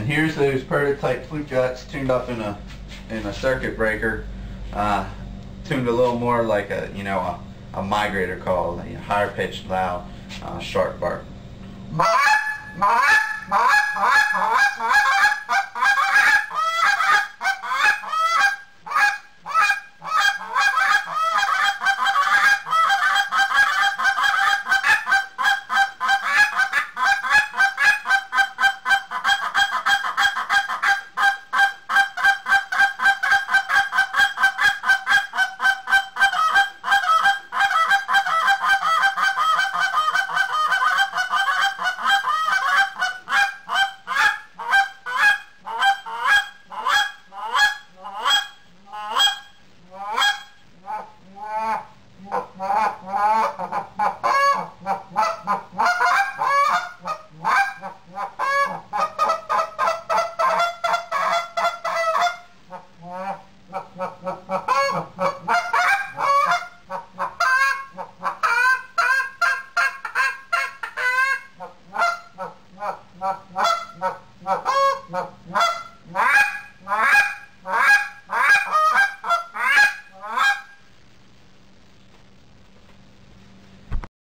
here's those prototype flute guts tuned up in a circuit breaker, tuned a little more like a a migrator call, a higher pitched, loud, sharp bark.